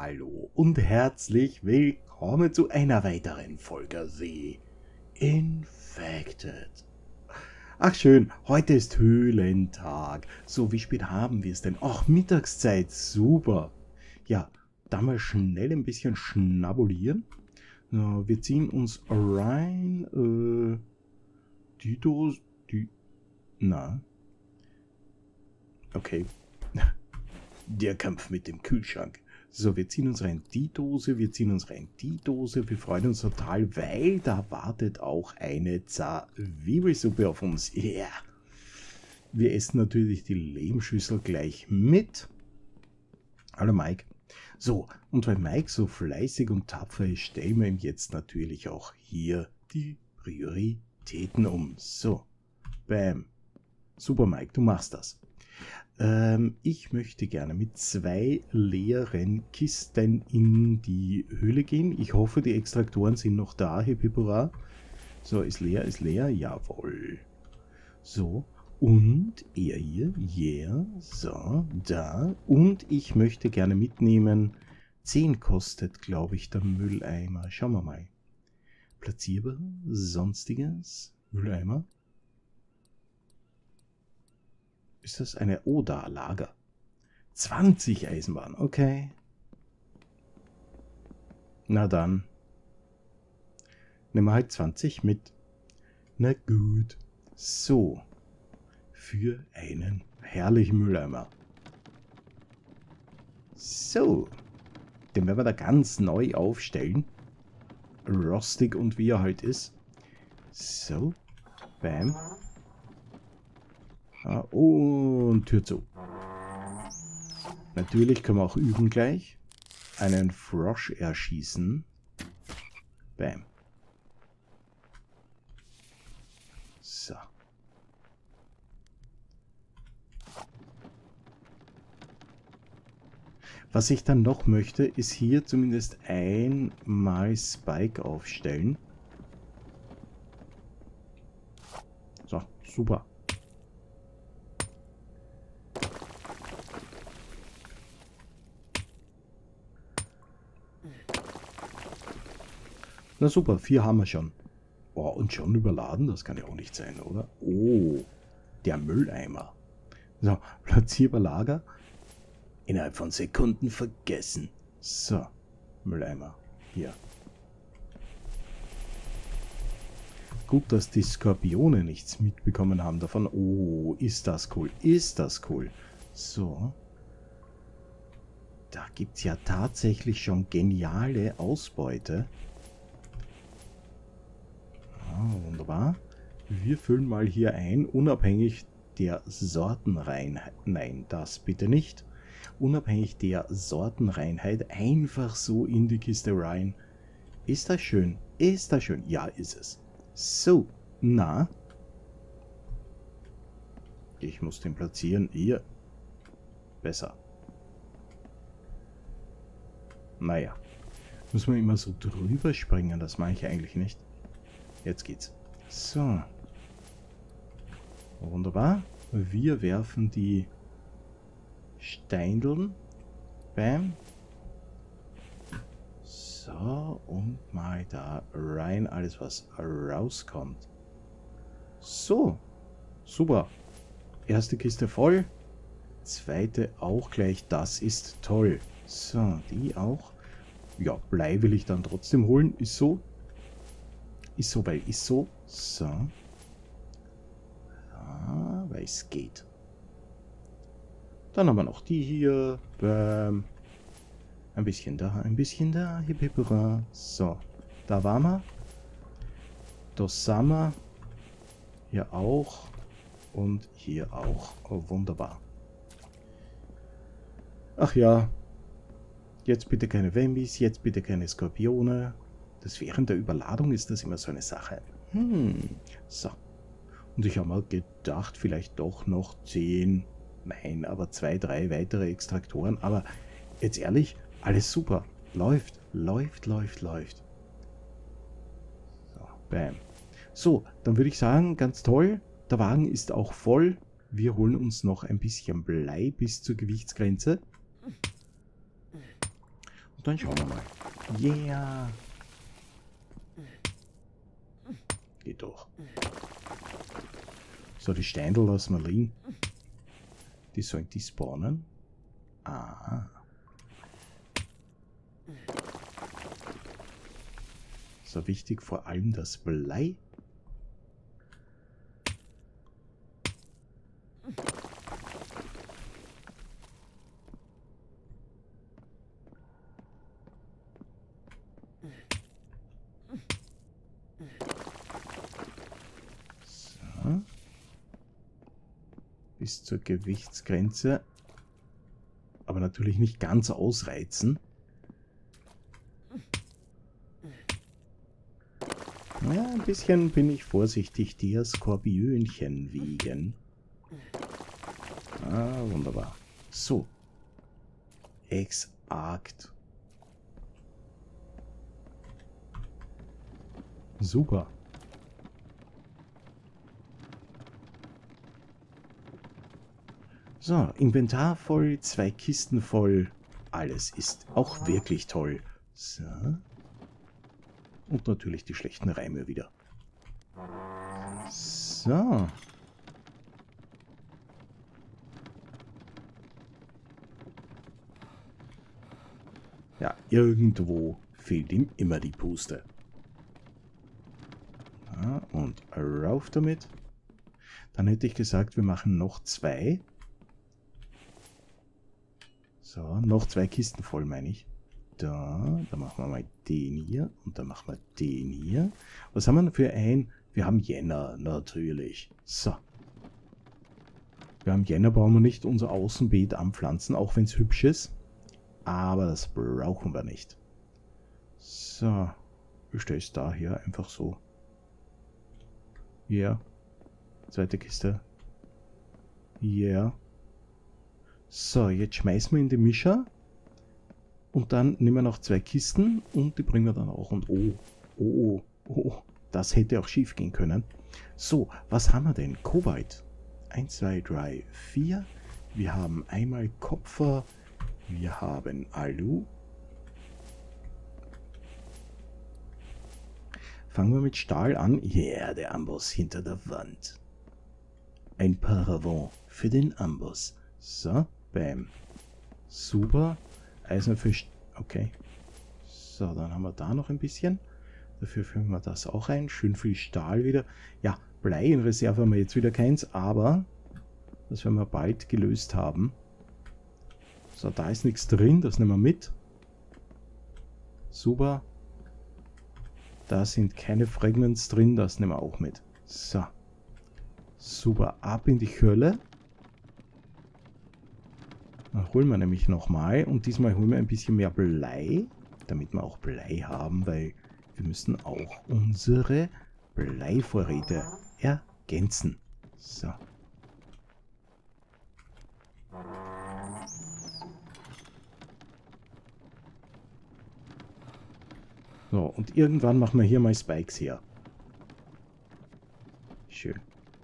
Hallo und herzlich willkommen zu einer weiteren Folge The Infected. Ach schön, heute ist Höhlentag. So, wie spät haben wir es denn? Ach, Mittagszeit, super. Ja, da mal schnell ein bisschen schnabulieren. So, wir ziehen uns rein. Die Dose, na. Okay. Der Kampf mit dem Kühlschrank. So, wir ziehen uns rein die Dose, wir ziehen uns rein die Dose. Wir freuen uns total, weil da wartet auch eine Zwiebelsuppe auf uns. Ja. Yeah. Wir essen natürlich die Lehmschüssel gleich mit. Hallo Mike. So, und weil Mike so fleißig und tapfer ist, stellen wir ihm jetzt natürlich auch hier die Prioritäten um. So, bam. Super Mike, du machst das. Ich möchte gerne mit 2 leeren Kisten in die Höhle gehen. Ich hoffe, die Extraktoren sind noch da, Hippipura. So, ist leer, jawohl. So, und er hier, yeah, so, da. Und ich möchte gerne mitnehmen, 10 kostet, glaube ich, der Mülleimer. Schauen wir mal. Platzierbar, sonstiges, Mülleimer. Ist das eine Oda-Lager? 20 Eisenbahn, okay. Na dann. Nehmen wir halt 20 mit. Na gut. So. Für einen herrlichen Mülleimer. So. Den werden wir da ganz neu aufstellen. Rostig und wie er halt ist. So. Bam. Und Tür zu. Natürlich können wir auch üben gleich. Einen Frosch erschießen. Bam. So. Was ich dann noch möchte, ist hier zumindest einmal Spike aufstellen. So, super. Na super, 4 haben wir schon. Oh, und schon überladen? Das kann ja auch nicht sein, oder? Oh, der Mülleimer. So, platzierbar Lager. Innerhalb von Sekunden vergessen. So, Mülleimer. Hier. Gut, dass die Skorpione nichts mitbekommen haben davon. Oh, ist das cool. Ist das cool. So. Da gibt es ja tatsächlich schon geniale Ausbeute. Wunderbar. Wir füllen mal hier ein, unabhängig der Sortenreinheit. Nein, das bitte nicht. Unabhängig der Sortenreinheit einfach so in die Kiste rein. Ist das schön? Ist das schön? Ja, ist es. So, na. Ich muss den platzieren. Hier. Besser. Naja. Muss man immer so drüber springen? Das mache ich eigentlich nicht. Jetzt geht's. So. Wunderbar. Wir werfen die Steindeln. Bam. So. Und mal da rein. Alles, was rauskommt. So. Super. Erste Kiste voll. Zweite auch gleich. Das ist toll. So. Die auch. Ja, Blei will ich dann trotzdem holen. Ist so. Ist so, weil ist so. So. Ja, weil es geht. Dann haben wir noch die hier. Bäm. Ein bisschen da, ein bisschen da. Hip, hip, hurra. So. Da waren wir. Das sind wir. Hier auch. Und hier auch. Oh, wunderbar. Ach ja. Jetzt bitte keine Wambis. Jetzt bitte keine Skorpione. Das während der Überladung ist das immer so eine Sache. So. Und ich habe mal gedacht, vielleicht doch noch 10, nein, aber 2, 3 weitere Extraktoren. Aber jetzt ehrlich, alles super. Läuft, läuft, läuft, läuft. So, bam. So, dann würde ich sagen, ganz toll. Der Wagen ist auch voll. Wir holen uns noch ein bisschen Blei bis zur Gewichtsgrenze. Und Dann schauen wir mal. Yeah. Geht doch. So, die Steindl lassen wir liegen. Die sollen die spawnen. Ah. So, wichtig vor allem das Blei. So. Bis zur Gewichtsgrenze. Aber natürlich nicht ganz ausreizen. Ja, ein bisschen bin ich vorsichtig, der Skorpionchen wegen. Ah, wunderbar. So. Exakt. Super. So, Inventar voll, 2 Kisten voll. Alles ist auch wirklich toll. So. Und natürlich die schlechten Reime wieder. So. Ja, irgendwo fehlt ihm immer die Puste. Ja, und rauf damit. Dann hätte ich gesagt, wir machen noch 2. So, noch 2 Kisten voll, meine ich. Da machen wir mal den hier und dann machen wir den hier. Was haben wir denn für ein? Wir haben Jänner, natürlich. So. Wir haben Jänner, brauchen wir nicht unser Außenbeet anpflanzen, auch wenn es hübsch ist. Aber das brauchen wir nicht. So. Ich stelle es da hier einfach so. Ja. Yeah. Zweite Kiste. Ja. Yeah. So, jetzt schmeißen wir in den Mischer. Und dann nehmen wir noch 2 Kisten und die bringen wir dann auch. Und das hätte auch schief gehen können. So, was haben wir denn? Kobalt. 1, 2, 3, 4. Wir haben einmal Kupfer. Wir haben Alu. Fangen wir mit Stahl an. Yeah, der Amboss hinter der Wand. Ein Paravent für den Amboss. So, bam. Super. Eisenfisch, okay. So, dann haben wir da noch ein bisschen. Dafür führen wir das auch ein. Schön viel Stahl wieder. Ja, Blei in Reserve haben wir jetzt wieder keins, aber das werden wir bald gelöst haben. So, da ist nichts drin, das nehmen wir mit. Super. Da sind keine Fragments drin, das nehmen wir auch mit. So. Super, ab in die Hölle. Dann holen wir nämlich nochmal und diesmal holen wir ein bisschen mehr Blei, damit wir auch Blei haben, weil wir müssen auch unsere Bleivorräte ergänzen. So. So, und irgendwann machen wir hier mal Spikes her. Schön.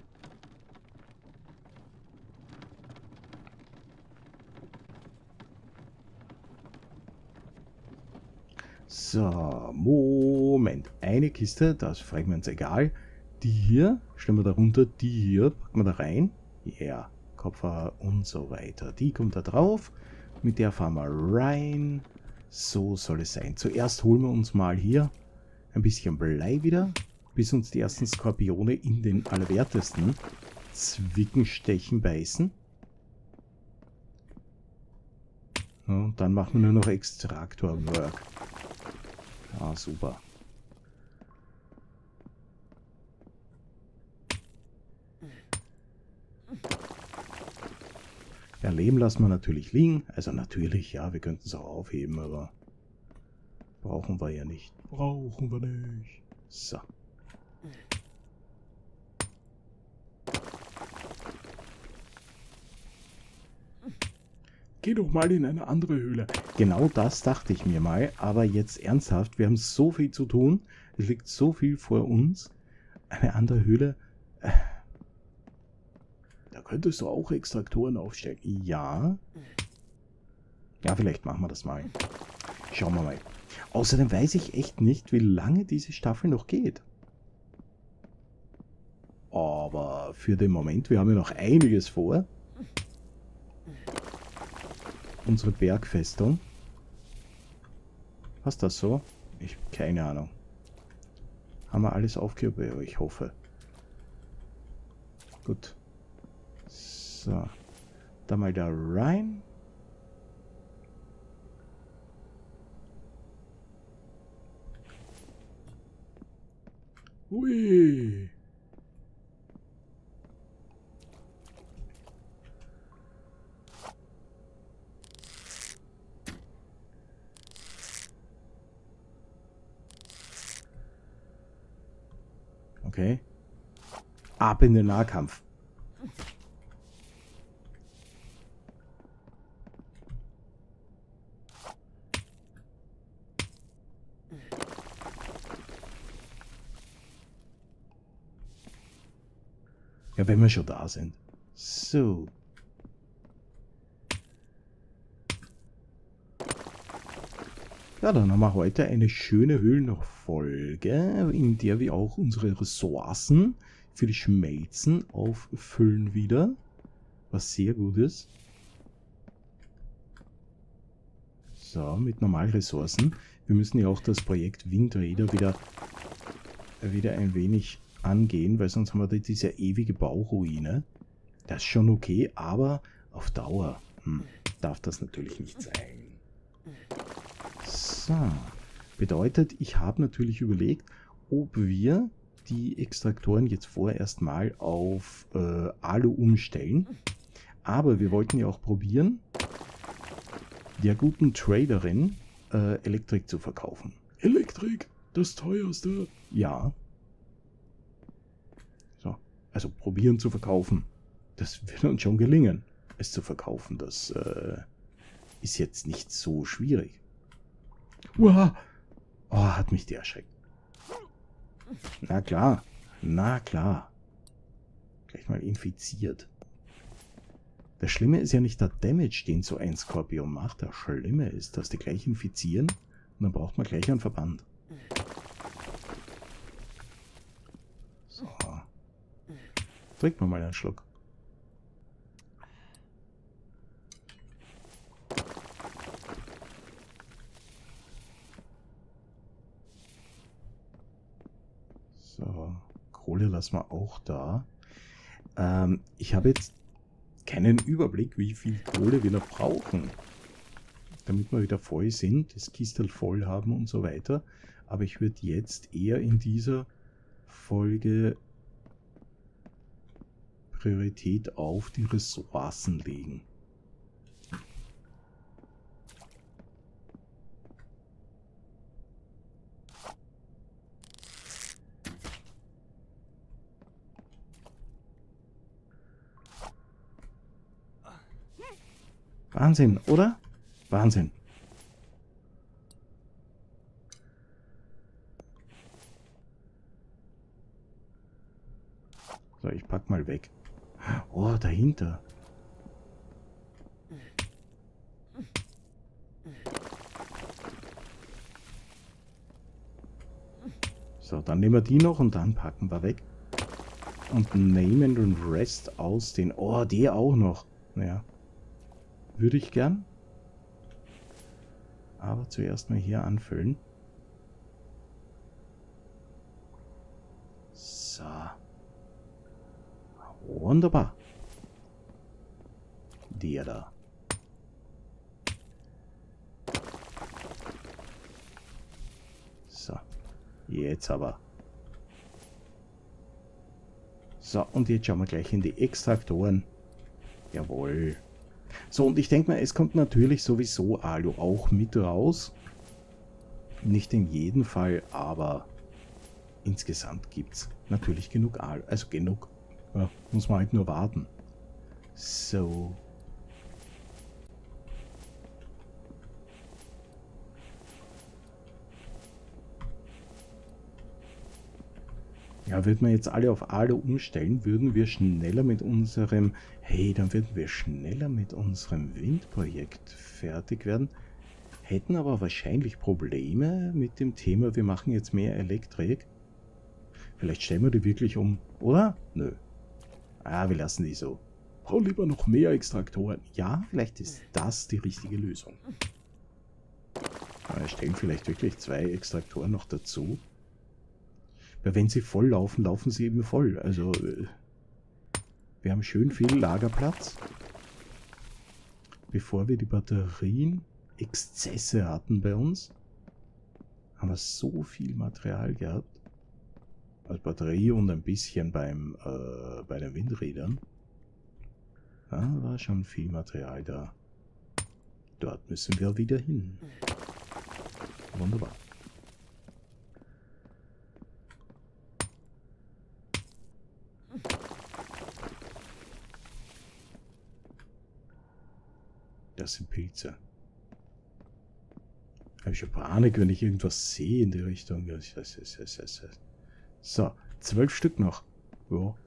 So, Moment. Eine Kiste, das fragen wir uns egal. Die hier, stellen wir da runter, die hier, packen wir da rein. Ja, Kupfer und so weiter. Die kommt da drauf. Mit der fahren wir rein. So soll es sein. Zuerst holen wir uns mal hier ein bisschen Blei wieder, bis uns die ersten Skorpione in den Allerwertesten zwicken, stechen, beißen. Und dann machen wir nur noch Extraktor-Work. Ah, super. Ja, Lehm lassen wir natürlich liegen. Also natürlich, ja, wir könnten es auch aufheben, aber brauchen wir ja nicht. Brauchen wir nicht. So. Geh doch mal in eine andere Höhle. Genau das dachte ich mir mal, aber jetzt ernsthaft, wir haben so viel zu tun, es liegt so viel vor uns. Eine andere Höhle, da könntest du auch Extraktoren aufstellen. Ja. Ja, vielleicht machen wir das mal. Schauen wir mal. Außerdem weiß ich echt nicht, wie lange diese Staffel noch geht. Aber für den Moment, wir haben ja noch einiges vor. Unsere Bergfestung. Was ist das so? Keine Ahnung. Haben wir alles aufgehoben? Ja, ich hoffe. Gut. So. Da mal da rein. Ui. Okay. Ab in den Nahkampf. Ja, wenn wir schon da sind. So. Ja, dann haben wir heute eine schöne Höhlenfolge, in der wir auch unsere Ressourcen für die Schmelzen auffüllen wieder. Was sehr gut ist. So, mit Normalressourcen. Wir müssen ja auch das Projekt Windräder wieder ein wenig angehen, weil sonst haben wir diese ewige Bauruine. Das ist schon okay, aber auf Dauer darf das natürlich nicht sein. So, bedeutet, ich habe natürlich überlegt, ob wir die Extraktoren jetzt vorerst mal auf Alu umstellen. Aber wir wollten ja auch probieren, der guten Traderin Elektrik zu verkaufen. Elektrik, das teuerste. Ja. So, also probieren zu verkaufen. Das wird uns schon gelingen, es zu verkaufen. Das ist jetzt nicht so schwierig. Uah. Oh, hat mich der erschreckt. Na klar, na klar. Gleich mal infiziert. Das Schlimme ist ja nicht der Damage, den so ein Skorpion macht. Das Schlimme ist, dass die gleich infizieren und dann braucht man gleich einen Verband. So. Trinken wir mal einen Schluck. So, Kohle lassen wir auch da. Ich habe jetzt keinen Überblick, wie viel Kohle wir noch brauchen, damit wir wieder voll sind, das Kistel voll haben und so weiter. Aber ich würde jetzt eher in dieser Folge Priorität auf die Ressourcen legen. Wahnsinn, oder? Wahnsinn. So, ich pack mal weg. Oh, dahinter. So, dann nehmen wir die noch und dann packen wir weg. Und nehmen den Rest aus den... Oh, der auch noch. Naja. Würde ich gern. Aber zuerst mal hier anfüllen. So. Wunderbar. Der da. So. Jetzt aber. So, und jetzt schauen wir gleich in die Extraktoren. Jawohl. So, und ich denke mal, es kommt natürlich sowieso Alu auch mit raus. Nicht in jedem Fall, aber insgesamt gibt es natürlich genug Alu. Also genug. Ja, muss man halt nur warten. So. Ja, würden wir jetzt alle auf Alu umstellen, würden wir schneller mit unserem... Hey, dann würden wir schneller mit unserem Windprojekt fertig werden. Hätten aber wahrscheinlich Probleme mit dem Thema, wir machen jetzt mehr Elektrik. Vielleicht stellen wir die wirklich um, oder? Nö. Ah, wir lassen die so. Oh, lieber noch mehr Extraktoren. Ja, vielleicht ist das die richtige Lösung. Wir stellen vielleicht wirklich 2 Extraktoren noch dazu. Weil wenn sie voll laufen, laufen sie eben voll. Also, wir haben schön viel Lagerplatz. Bevor wir die Batterien Exzesse hatten bei uns, haben wir so viel Material gehabt. Als Batterie und ein bisschen bei den Windrädern. Da war schon viel Material da. Dort müssen wir wieder hin. Wunderbar. Das sind Pilze. Habe ich schon Panik, wenn ich irgendwas sehe in die Richtung. So, 12 Stück noch. Ja.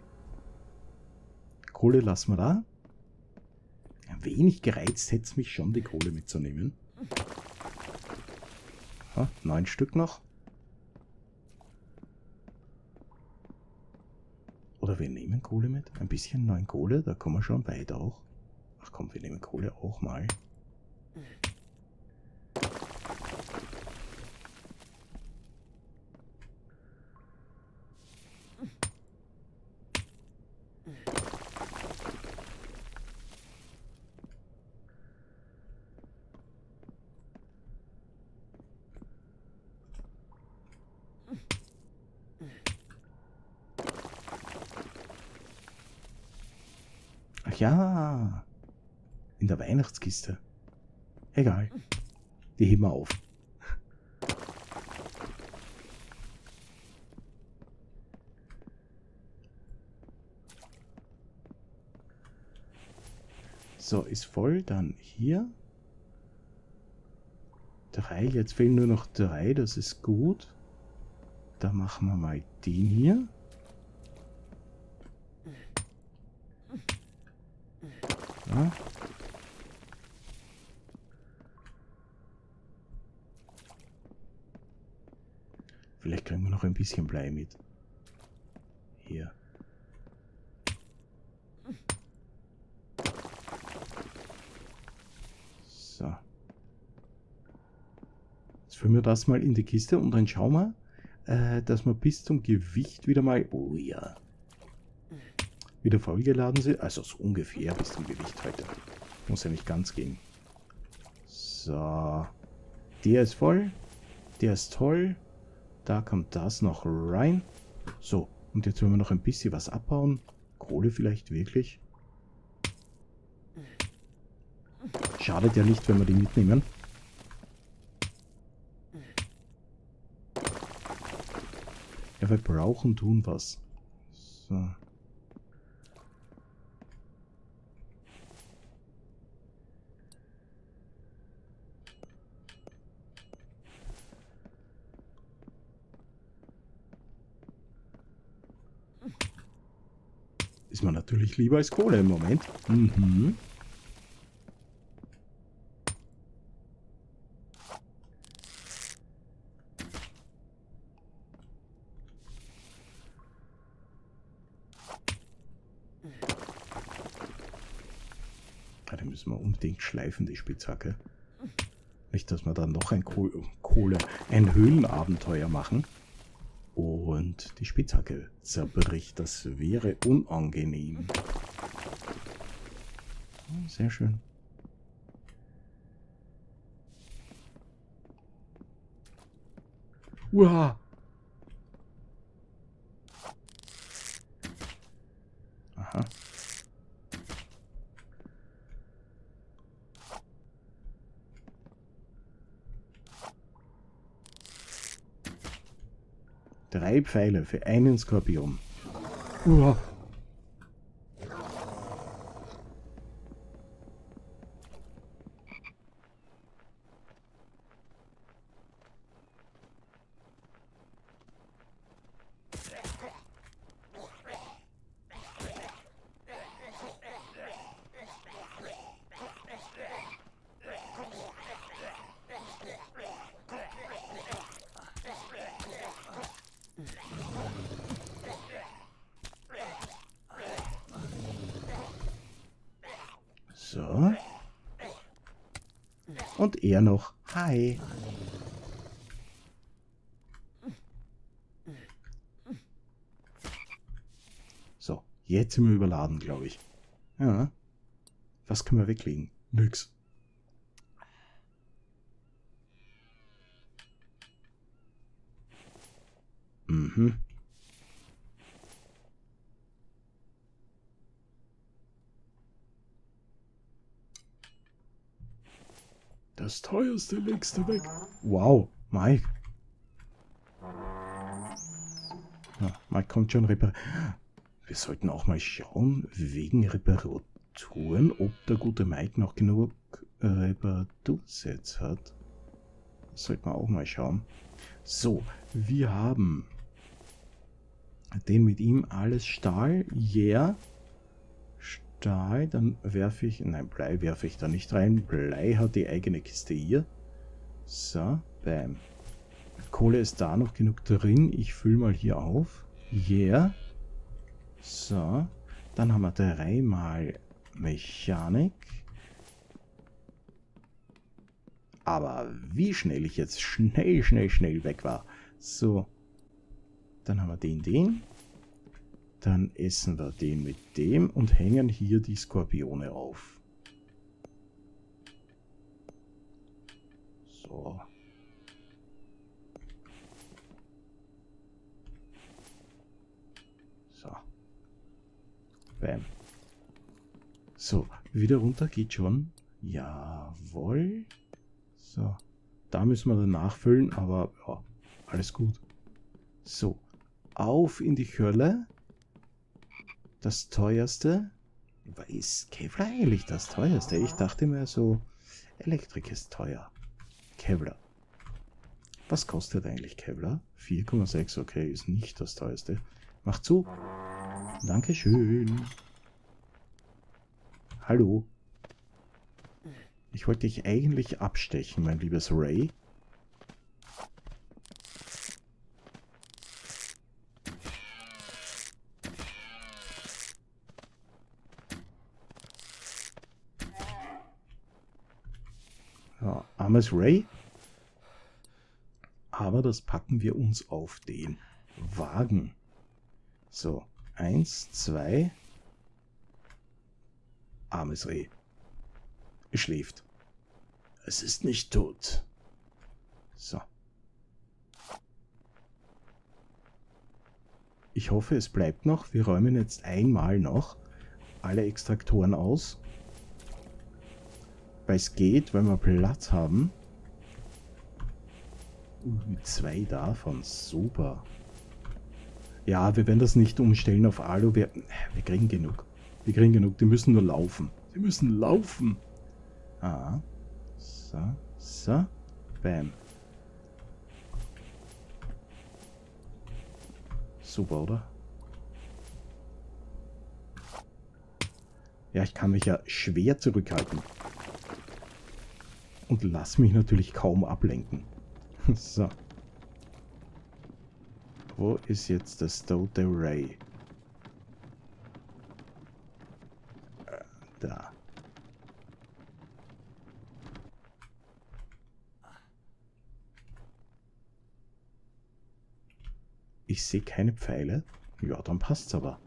Kohle lassen wir da. Ein wenig gereizt hätte es mich schon, die Kohle mitzunehmen. 9 Stück noch. Oder wir nehmen Kohle mit. Ein bisschen 9 Kohle, da kommen wir schon weit auch. Ach komm, wir nehmen Kohle auch mal. Ach ja, in der Weihnachtskiste. Egal, die heben wir auf. So, ist voll, dann hier. 3, jetzt fehlen nur noch 3, das ist gut. Da machen wir mal den hier. Ja. Vielleicht kriegen wir noch ein bisschen Blei mit. Hier. So. Jetzt füllen wir das mal in die Kiste und dann schauen wir, dass wir bis zum Gewicht wieder mal... Oh ja. Wieder vollgeladen sind. Also so ungefähr bis zum Gewicht heute. Muss ja nicht ganz gehen. So. Der ist voll. Der ist toll. Da kommt das noch rein. So. Und jetzt wollen wir noch ein bisschen was abbauen. Kohle vielleicht wirklich. Schadet ja nicht, wenn wir die mitnehmen. Ja, wir brauchen tun was. So. Ist man natürlich lieber als Kohle im Moment. Mhm. Da müssen wir unbedingt schleifen, die Spitzhacke. Nicht, dass wir dann noch ein ein Höhlenabenteuer machen. Und die Spitzhacke zerbricht. Das wäre unangenehm. Sehr schön. Uah! Aha. Drei Pfeile für einen Skorpion. Uah. Und er noch. Hi. So, jetzt sind wir überladen, glaube ich. Ja. Was können wir weglegen? Nix. Mhm. Das teuerste legst du weg. Wow, Mike. Ja, Mike kommt schon repariert. Wir sollten auch mal schauen, wegen Reparaturen, ob der gute Mike noch genug Reparatursets hat. Das sollten wir auch mal schauen. So, wir haben den mit ihm, alles Stahl. Yeah. Stahl, dann werfe ich, nein, Blei werfe ich da nicht rein. Blei hat die eigene Kiste hier. So, bam. Kohle ist da noch genug drin. Ich fülle mal hier auf. Yeah. So, dann haben wir 3-mal Mechanik. Aber wie schnell ich jetzt schnell weg war. So, dann haben wir den. Dann essen wir den mit dem und hängen hier die Skorpione auf. So. So. Bam. So, wieder runter geht schon. Jawohl. So. Da müssen wir dann nachfüllen, aber ja, alles gut. So. Auf in die Hölle. Das teuerste. Ist Kevlar eigentlich das teuerste? Ich dachte mir so, Elektrik ist teuer. Kevlar. Was kostet eigentlich Kevlar? 4,6, okay, ist nicht das teuerste. Mach zu. Dankeschön. Hallo. Ich wollte dich eigentlich abstechen, mein liebes Ray. Ja, armes Ray. Aber das packen wir uns auf den Wagen. So, 1, 2. Armes Reh. Es schläft. Es ist nicht tot. So. Ich hoffe, es bleibt noch. Wir räumen jetzt einmal noch alle Extraktoren aus. Weil es geht, weil wir Platz haben. 2 davon. Super. Ja, wir werden das nicht umstellen auf Alu. Wir kriegen genug. Wir kriegen genug. Die müssen nur laufen. Die müssen laufen. Ah. So. So. Bam. Super, oder? Ja, ich kann mich ja schwer zurückhalten. Und lass mich natürlich kaum ablenken. So. Wo ist jetzt das tote Ray? Da. Ich sehe keine Pfeile. Ja, dann passt's aber.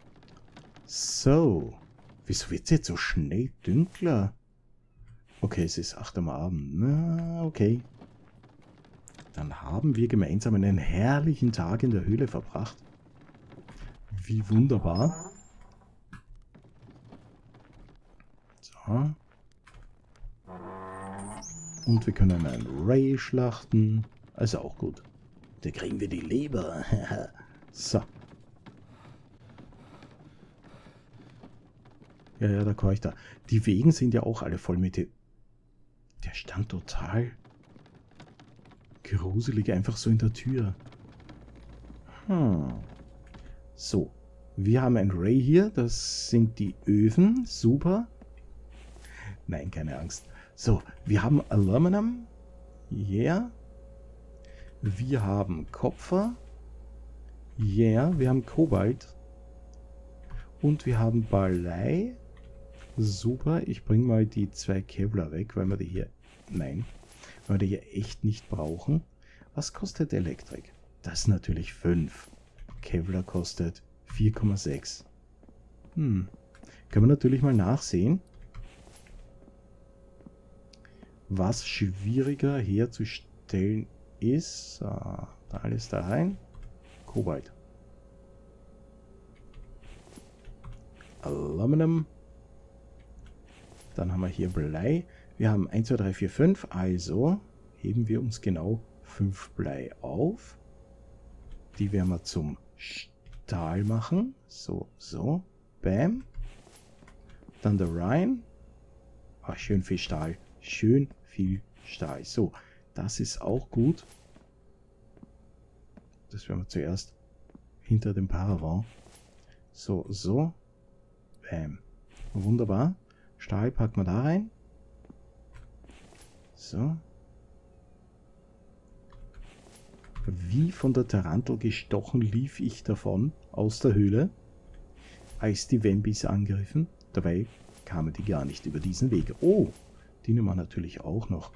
So. Wieso wird es jetzt so schnell dunkler? Okay, es ist 8 am Abend. Na, okay. Dann haben wir gemeinsam einen herrlichen Tag in der Höhle verbracht. Wie wunderbar. So. Und wir können einen Ray schlachten. Also auch gut. Da kriegen wir die Leber. So. Ja, da komme ich da. Die Wegen sind ja auch alle voll mit... Der stand total gruselig einfach so in der Tür. So. Wir haben ein Ray hier. Das sind die Öfen. Super. Nein, keine Angst. So, wir haben Aluminum. Yeah. Wir haben Kupfer. Yeah. Wir haben Kobalt. Und wir haben Blei. Super. Ich bringe mal die 2 Kevlar weg, weil wir die hier Nein. Weil wir die ja echt nicht brauchen. Was kostet Elektrik? Das ist natürlich 5. Kevlar kostet 4,6. Können wir natürlich mal nachsehen, was schwieriger herzustellen ist. So, da alles da rein. Kobalt. Aluminum. Dann haben wir hier Blei. Wir haben 1, 2, 3, 4, 5. Also heben wir uns genau 5 Blei auf. Die werden wir zum Stahl machen. So, so. Bam. Dann der rein. Ach, schön viel Stahl. Schön viel Stahl. So, das ist auch gut. Das werden wir zuerst hinter dem Paravent. So, so. Bam. Wunderbar. Stahl packen wir da rein. So. Wie von der Tarantel gestochen lief ich davon aus der Höhle, als die Wambis angriffen. Dabei kamen die gar nicht über diesen Weg. Oh, die nehmen wir natürlich auch noch.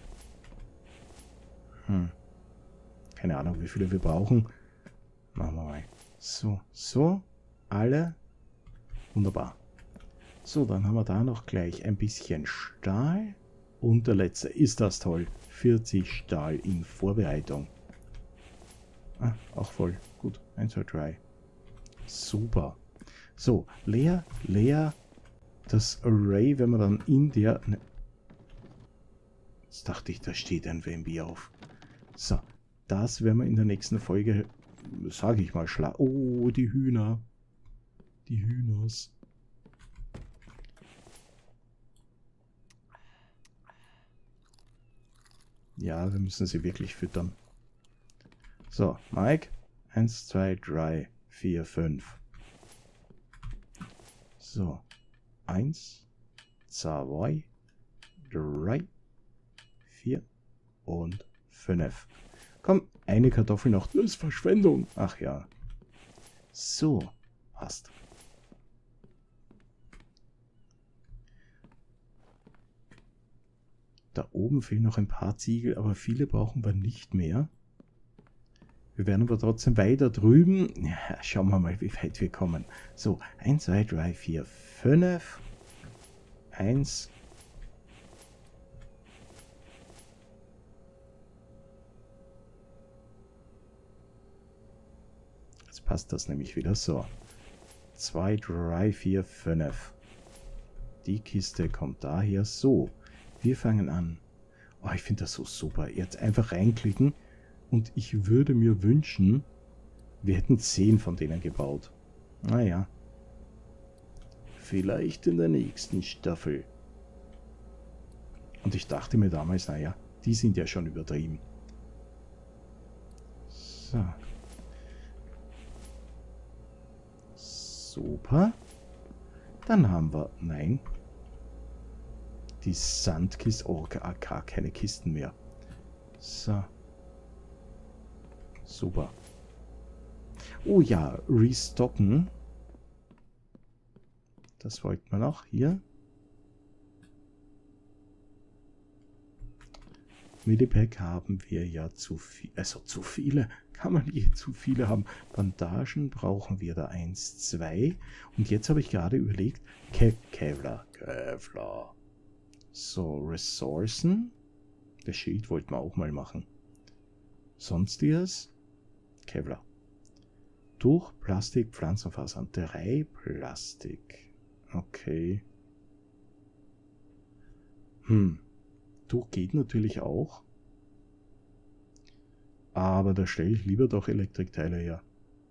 Keine Ahnung, wie viele wir brauchen. Machen wir mal. So, so. Alle. Wunderbar. So, dann haben wir da noch gleich ein bisschen Stahl. Und der letzte. Ist das toll. 40 Stahl in Vorbereitung. Ah, auch voll. Gut. 1, 2, 3. Super. So, leer. Das Array, wenn wir dann in der... Ne, jetzt dachte ich, da steht ein Wambi auf. So, das werden wir in der nächsten Folge, sage ich mal, Oh, die Hühner. Die Hühners. Ja, wir müssen sie wirklich füttern. So, Mike. 1, 2, 3, 4, 5. So. 1, 2, 3, 4 und 5. Komm, eine Kartoffel noch. Das ist Verschwendung. Ach ja. So, passt. Da oben fehlen noch ein paar Ziegel, aber viele brauchen wir nicht mehr. Wir werden aber trotzdem weiter drüben. Ja, schauen wir mal, wie weit wir kommen. So, 1, 2, 3, 4, 5. 1. Jetzt passt das nämlich wieder so. 2, 3, 4, 5. Die Kiste kommt daher. So, wir fangen an. Oh, ich finde das so super. Jetzt einfach reinklicken. Und ich würde mir wünschen, wir hätten 10 von denen gebaut. Naja. Vielleicht in der nächsten Staffel. Und ich dachte mir damals, naja, die sind ja schon übertrieben. So. Super. Dann haben wir, nein, die Sandkiste. Oh, gar keine Kisten mehr. So. Super. Oh ja, restocken. Das wollten wir noch. Hier. Medipack haben wir ja zu viel. Also zu viele. Kann man je zu viele haben. Bandagen brauchen wir da 1, 2. Und jetzt habe ich gerade überlegt. Kevlar. So, Ressourcen. Das Schild wollten wir auch mal machen. Sonstiges. Kevlar. Tuch, Plastik, Pflanzenfasern. 3 Plastik. Okay. Tuch geht natürlich auch. Aber da stelle ich lieber doch Elektrikteile her.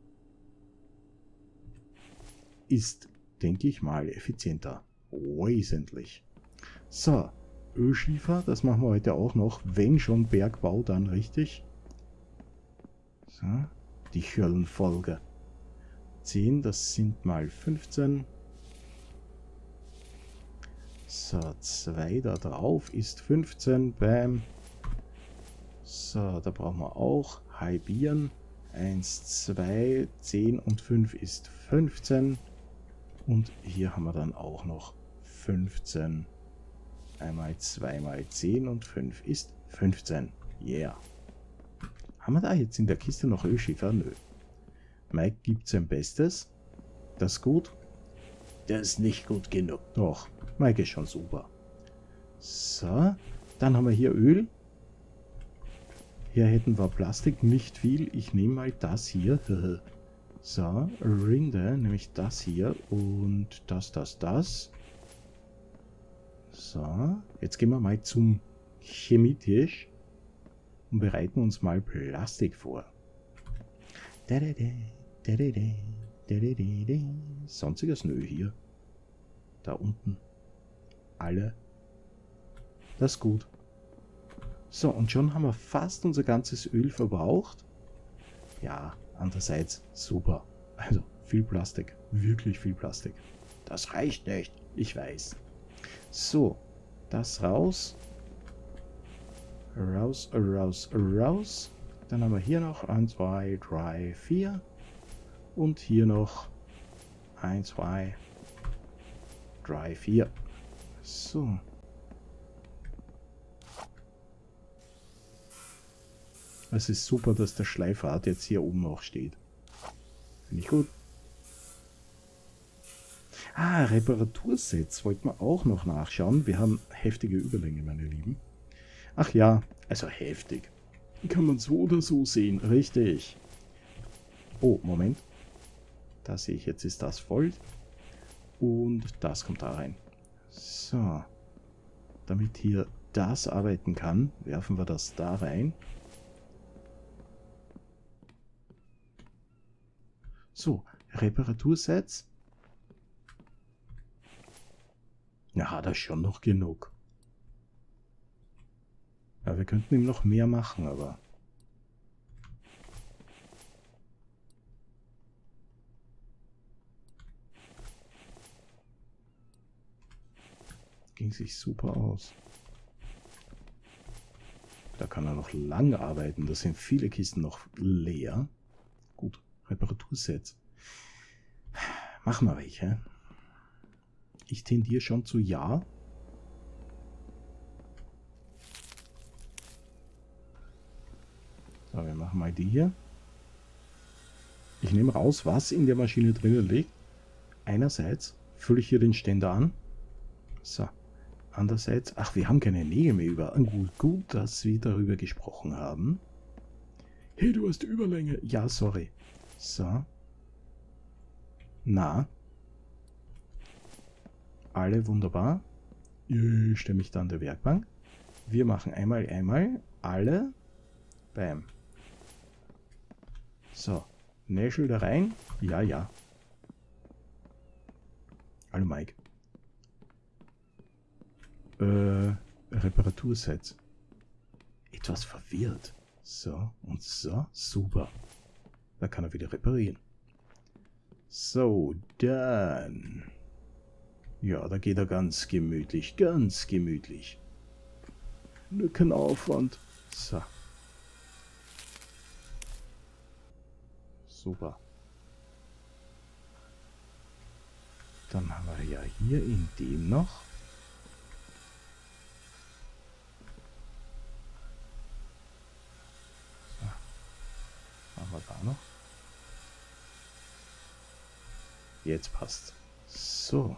Ist, denke ich mal, effizienter. Wesentlich. So, Ölschiefer, das machen wir heute auch noch. Wenn schon Bergbau, dann richtig. So, die Höllenfolge. 10, das sind mal 15. So, 2 da drauf ist 15. Bam. So, da brauchen wir auch halbieren. 1, 2, 10 und 5 ist 15. Und hier haben wir dann auch noch 15. Einmal 2 mal 10 und 5 ist 15. Yeah. Haben wir da jetzt in der Kiste noch Ölschiefer? Nö. Mike gibt sein Bestes. Das ist gut. Der ist nicht gut genug. Doch, Mike ist schon super. So, dann haben wir hier Öl. Hier hätten wir Plastik, nicht viel. Ich nehme mal das hier. So, Rinde, nämlich das hier und das. So, jetzt gehen wir mal zum Chemietisch und bereiten uns mal Plastik vor. Sonstiges nö hier. Da unten. Alle. Das ist gut. So, und schon haben wir fast unser ganzes Öl verbraucht. Ja, andererseits super. Also viel Plastik. Wirklich viel Plastik. Das reicht nicht. Ich weiß. So, das raus. Raus. Dann haben wir hier noch 1, 2, 3, 4. Und hier noch 1, 2, 3, 4. So. Es ist super, dass der Schleifrad jetzt hier oben noch steht. Finde ich gut. Ah, Reparatursets wollten wir auch noch nachschauen. Wir haben heftige Überlänge, meine Lieben. Ach ja, also heftig. Kann man so oder so sehen, richtig. Oh, Moment. Da sehe ich, jetzt ist das voll. Und das kommt da rein. So. Damit hier das arbeiten kann, werfen wir das da rein. So, Reparatursets. Ja, das ist schon noch genug. Ja, wir könnten ihm noch mehr machen, aber... Ging sich super aus. Da kann er noch lang arbeiten. Da sind viele Kisten noch leer. Gut, Reparatursets. Machen wir welche. Ich tendiere schon zu ja. So, wir machen mal die hier. Ich nehme raus, was in der Maschine drinnen liegt. Einerseits fülle ich hier den Ständer an. So. Andererseits, ach, wir haben keine Nägel mehr über. Gut, dass wir darüber gesprochen haben. Hey, du hast Überlänge. Ja, sorry. So. Na. Alle wunderbar. Ich stelle mich da an der Werkbank. Wir machen einmal. Alle. Bam. So. Näschel da rein. Ja. Hallo Mike. Reparatursets. Etwas verwirrt. So und so. Super. Da kann er wieder reparieren. So, dann. Ja, da geht er ganz gemütlich. Nur kein Aufwand. So. Super. Dann haben wir ja hier in dem noch. So. Haben wir da noch. Jetzt passt. So.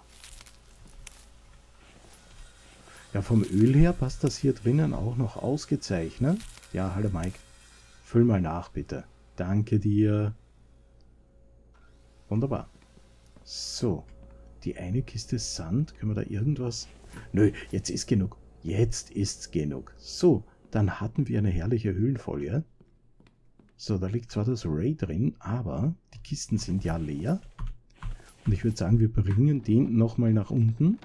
Ja, vom Öl her passt das hier drinnen auch noch ausgezeichnet. Ja, hallo Mike. Füll mal nach, bitte. Danke dir. Wunderbar. So. Die eine Kiste Sand. Können wir da irgendwas... Nö, jetzt ist genug. Jetzt ist's genug. So, dann hatten wir eine herrliche Höhlenfolie. So, da liegt zwar das Ray drin, aber die Kisten sind ja leer. Und ich würde sagen, wir bringen den nochmal nach unten.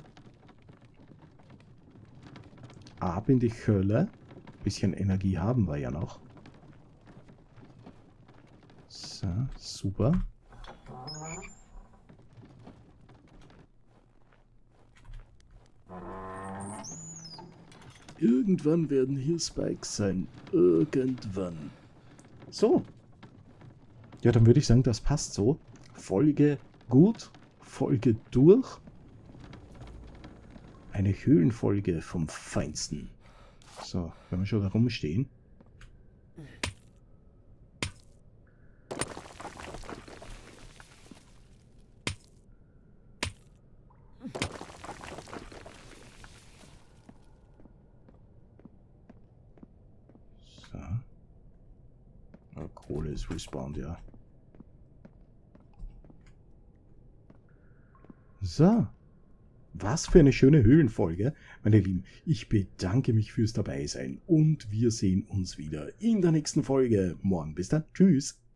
Ab in die Hölle. Bisschen Energie haben wir ja noch. So, super. Irgendwann werden hier Spikes sein. Irgendwann. So. Ja, dann würde ich sagen, das passt so. Folge gut. Folge durch. Eine Höhlenfolge vom Feinsten. So, wenn wir schon da rumstehen. So. Oh, Kohle ist respawned, ja. So. Was für eine schöne Höhlenfolge, meine Lieben. Ich bedanke mich fürs Dabeisein und wir sehen uns wieder in der nächsten Folge. Morgen. Bis dann. Tschüss.